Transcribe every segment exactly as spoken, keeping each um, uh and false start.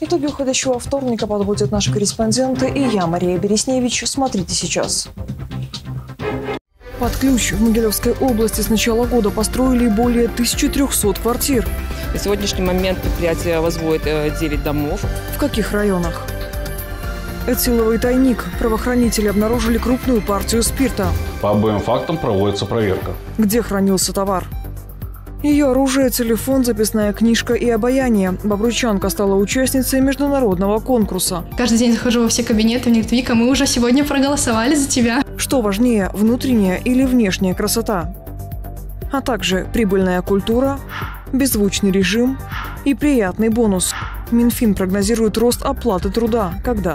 Итоги уходящего вторника подводят наши корреспонденты и я, Мария Бересневич. Смотрите сейчас. Под ключ в Могилевской области с начала года построили более тысячи трёхсот квартир. На сегодняшний момент предприятие возводит девять домов. В каких районах? Этиловый тайник. Правоохранители обнаружили крупную партию спирта. По обоим фактам проводится проверка. Где хранился товар? Ее оружие, телефон, записная книжка и обаяние. Бобруйчанка стала участницей международного конкурса. Каждый день захожу во все кабинеты, мне говорят: Вика, мы уже сегодня проголосовали за тебя. Что важнее, внутренняя или внешняя красота? А также прибыльная культура, беззвучный режим и приятный бонус. Минфин прогнозирует рост оплаты труда. Когда?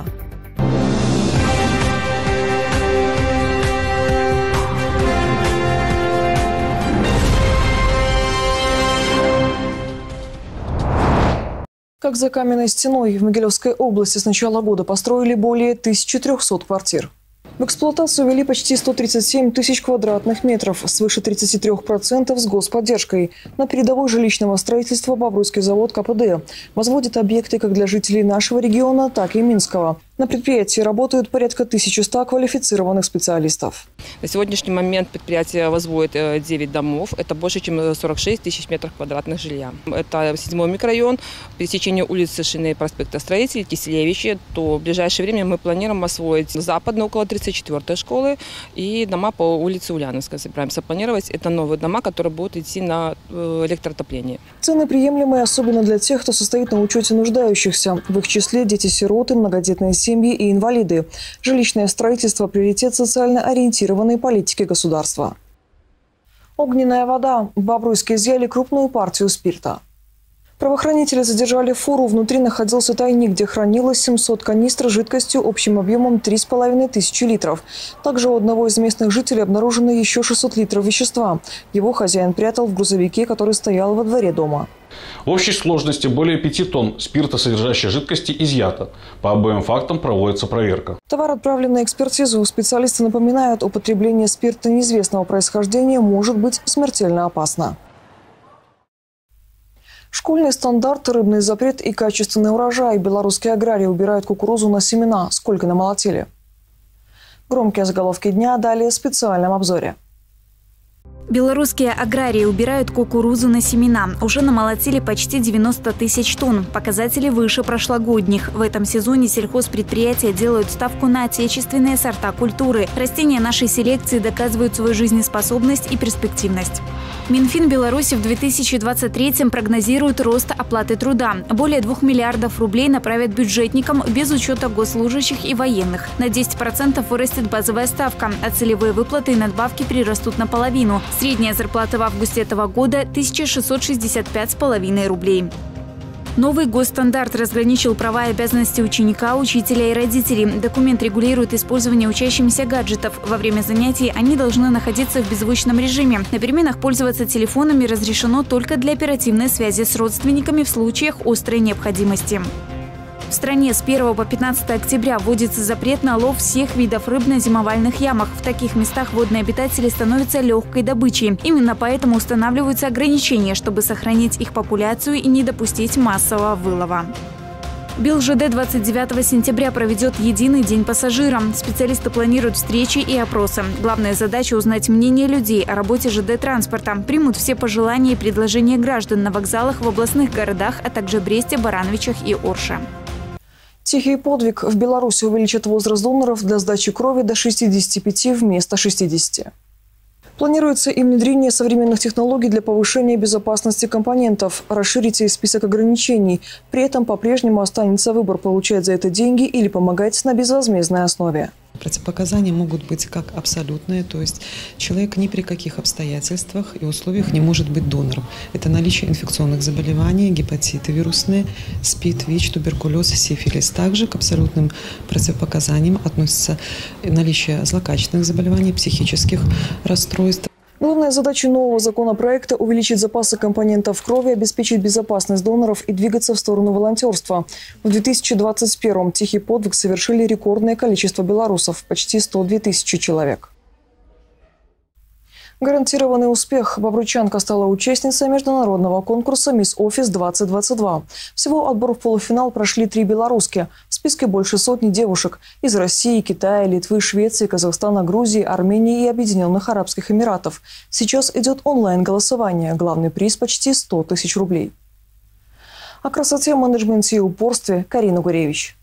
Как за каменной стеной в Могилевской области с начала года построили более тысячи трёхсот квартир. В эксплуатацию ввели почти сто тридцать семь тысяч квадратных метров, свыше тридцати трёх процентов с господдержкой. На передовой жилищного строительства Бобруйский завод ка пэ дэ возводит объекты как для жителей нашего региона, так и Минского. На предприятии работают порядка тысячи ста квалифицированных специалистов. На сегодняшний момент предприятие возводит девять домов. Это больше, чем сорок шесть тысяч метров квадратных жилья. Это седьмой микрорайон, пересечение улицы Шины и проспекта Строителей, Киселевичи. То в ближайшее время мы планируем освоить западно около тридцать четвёртой школы и дома по улице Ульяновской собираемся планировать. Это новые дома, которые будут идти на электроотопление. Цены приемлемые, особенно для тех, кто состоит на учете нуждающихся. В их числе дети-сироты, многодетные семьи. Семьи и инвалиды. Жилищное строительство – приоритет социально ориентированной политики государства. Огненная вода. В Бобруйске изъяли крупную партию спирта. Правоохранители задержали фуру. Внутри находился тайник, где хранилось семьсот канистр жидкостью общим объемом три с половиной тысячи литров. Также у одного из местных жителей обнаружено еще шестьсот литров вещества. Его хозяин прятал в грузовике, который стоял во дворе дома. В общей сложности более пяти тонн спиртосодержащей жидкости изъято. По обоим фактам проводится проверка. Товар отправлен на экспертизу. Специалисты напоминают, употребление спирта неизвестного происхождения может быть смертельно опасно. Школьные стандарты, рыбный запрет и качественный урожай. Белорусские аграрии убирают кукурузу на семена. Сколько намолотили? Громкие заголовки дня далее в специальном обзоре. Белорусские аграрии убирают кукурузу на семена. Уже намолотили почти девяносто тысяч тонн. Показатели выше прошлогодних. В этом сезоне сельхозпредприятия делают ставку на отечественные сорта культуры. Растения нашей селекции доказывают свою жизнеспособность и перспективность. Минфин Беларуси в две тысячи двадцать третьем прогнозирует рост оплаты труда. Более двух миллиардов рублей направят бюджетникам без учета госслужащих и военных. На десять процентов вырастет базовая ставка, а целевые выплаты и надбавки прирастут наполовину. Средняя зарплата в августе этого года – тысяча шестьсот шестьдесят пять с половиной рублей. Новый госстандарт разграничил права и обязанности ученика, учителя и родителей. Документ регулирует использование учащимися гаджетов. Во время занятий они должны находиться в беззвучном режиме. На переменах пользоваться телефонами разрешено только для оперативной связи с родственниками в случаях острой необходимости. В стране с первого по пятнадцатое октября вводится запрет на лов всех видов рыб на зимовальных ямах. В таких местах водные обитатели становятся легкой добычей. Именно поэтому устанавливаются ограничения, чтобы сохранить их популяцию и не допустить массового вылова. БелЖД двадцать девятого сентября проведет единый день пассажира. Специалисты планируют встречи и опросы. Главная задача – узнать мнение людей о работе ЖД-транспорта. Примут все пожелания и предложения граждан на вокзалах в областных городах, а также Бресте, Барановичах и Орше. Тихий подвиг. В Беларуси увеличат возраст доноров для сдачи крови до шестидесяти пяти вместо шестидесяти. Планируется и внедрение современных технологий для повышения безопасности компонентов. Расширить и список ограничений. При этом по-прежнему останется выбор – получать за это деньги или помогать на безвозмездной основе. Противопоказания могут быть как абсолютные, то есть человек ни при каких обстоятельствах и условиях не может быть донором. Это наличие инфекционных заболеваний, гепатиты вирусные, СПИД, ВИЧ, туберкулез, сифилис. Также к абсолютным противопоказаниям относятся наличие злокачественных заболеваний, психических расстройств. Главная задача нового законопроекта – увеличить запасы компонентов крови, обеспечить безопасность доноров и двигаться в сторону волонтерства. В две тысячи двадцать первом тихий подвиг совершили рекордное количество белорусов – почти сто две тысячи человек. Гарантированный успех. Бобруйчанка стала участницей международного конкурса «Мисс Офис двадцать двадцать два». Всего отбор в полуфинал прошли три белоруски. В списке больше сотни девушек из России, Китая, Литвы, Швеции, Казахстана, Грузии, Армении и Объединенных Арабских Эмиратов. Сейчас идет онлайн-голосование. Главный приз – почти сто тысяч рублей. О красоте, менеджменте и упорстве Карина Гуревич.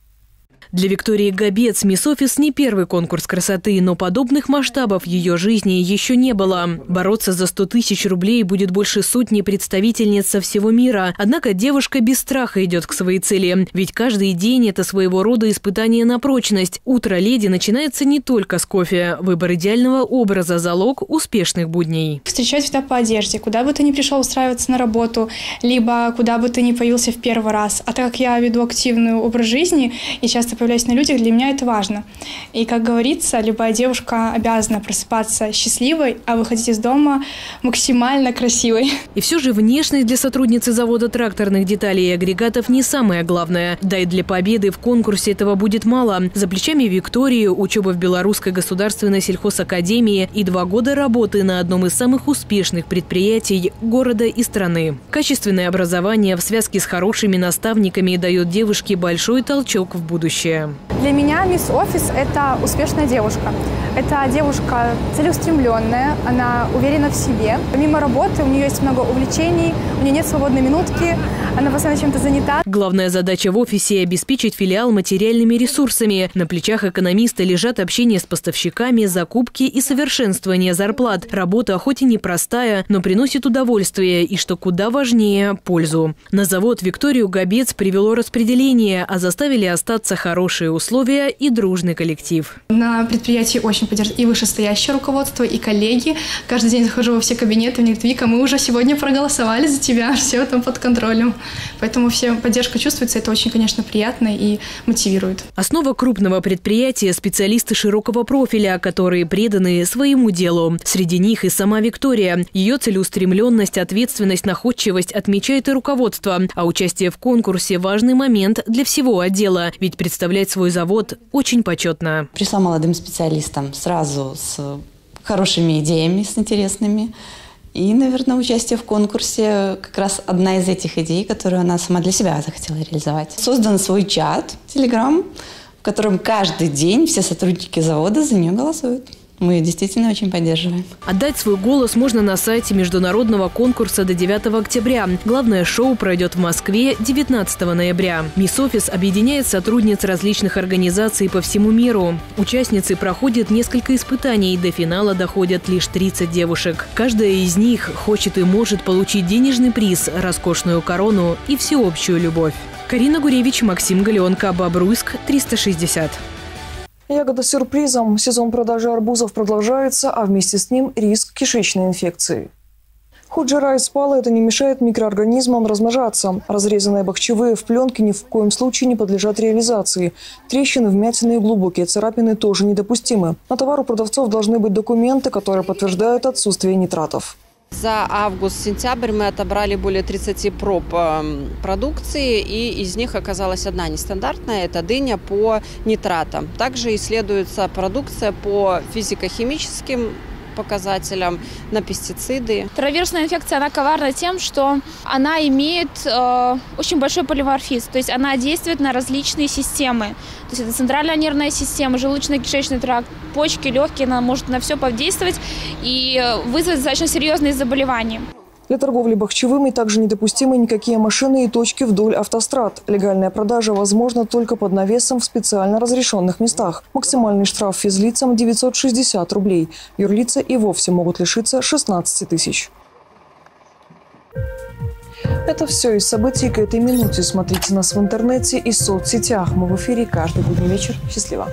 Для Виктории Габец «Мисс Офис» не первый конкурс красоты, но подобных масштабов в ее жизни еще не было. Бороться за сто тысяч рублей будет больше сотни представительниц со всего мира. Однако девушка без страха идет к своей цели. Ведь каждый день – это своего рода испытание на прочность. Утро леди начинается не только с кофе. Выбор идеального образа – залог успешных будней. Встречать всегда по одежде. Куда бы ты ни пришел устраиваться на работу, либо куда бы ты ни появился в первый раз. А так как я веду активный образ жизни и часто появляюсь на людях, для меня это важно. И, как говорится, любая девушка обязана просыпаться счастливой, а выходить из дома максимально красивой. И все же внешность для сотрудницы завода тракторных деталей и агрегатов не самое главное. Да и для победы в конкурсе этого будет мало. За плечами Виктории учеба в Белорусской государственной сельхозакадемии и два года работы на одном из самых успешных предприятий города и страны. Качественное образование в связке с хорошими наставниками дает девушке большой толчок в будущее. Для меня «Мисс Офис» – это успешная девушка. Это девушка целеустремленная, она уверена в себе. Помимо работы у нее есть много увлечений, у нее нет свободной минутки, она постоянно чем-то занята. Главная задача в офисе – обеспечить филиал материальными ресурсами. На плечах экономиста лежат общение с поставщиками, закупки и совершенствование зарплат. Работа хоть и непростая, но приносит удовольствие и, что куда важнее, пользу. На завод Викторию Габец привело распределение, а заставили остаться хорошие условия и дружный коллектив. На предприятии очень поддерживает и вышестоящее руководство, и коллеги. Каждый день захожу во все кабинеты, мне говорят: Вика, мы уже сегодня проголосовали за тебя, все там под контролем. Поэтому все поддержка чувствуется, это очень, конечно, приятно и мотивирует. Основа крупного предприятия – специалисты широкого профиля, которые преданы своему делу. Среди них и сама Виктория. Ее целеустремленность, ответственность, находчивость отмечает и руководство. А участие в конкурсе – важный момент для всего отдела. Ведь представлять свой завод очень почетно. Пришла молодым специалистам сразу с хорошими идеями, с интересными. И, наверное, участие в конкурсе как раз одна из этих идей, которую она сама для себя захотела реализовать. Создан свой чат, Telegram, в котором каждый день все сотрудники завода за нее голосуют. Мы ее действительно очень поддерживаем. Отдать свой голос можно на сайте международного конкурса до девятого октября. Главное шоу пройдет в Москве девятнадцатого ноября. «Мисс Офис» объединяет сотрудниц различных организаций по всему миру. Участницы проходят несколько испытаний. До финала доходят лишь тридцать девушек. Каждая из них хочет и может получить денежный приз, роскошную корону и всеобщую любовь. Карина Гуревич, Максим Галеонко, Бобруйск, триста шестьдесят. Ягода с сюрпризом. Сезон продажи арбузов продолжается, а вместе с ним риск кишечной инфекции. Хоть жара и спала, это не мешает микроорганизмам размножаться. Разрезанные бахчевые в пленке ни в коем случае не подлежат реализации. Трещины, вмятины и глубокие царапины тоже недопустимы. На товар у продавцов должны быть документы, которые подтверждают отсутствие нитратов. За август-сентябрь мы отобрали более тридцати проб продукции, и из них оказалась одна нестандартная – это дыня по нитратам. Также исследуется продукция по физико-химическим показателям, на пестициды. Травирусная инфекция, она коварна тем, что она имеет э, очень большой полиморфизм, то есть она действует на различные системы. То есть это центральная нервная система, желудочно-кишечный тракт, почки, легкие, она может на все подействовать и вызвать достаточно серьезные заболевания. Для торговли бахчевыми также недопустимы никакие машины и точки вдоль автострад. Легальная продажа возможна только под навесом в специально разрешенных местах. Максимальный штраф физлицам – девятьсот шестьдесят рублей. Юрлица и вовсе могут лишиться шестнадцати тысяч. Это все из событий к этой минуте. Смотрите нас в интернете и соцсетях. Мы в эфире каждый будний вечер. Счастливо!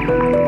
Москве.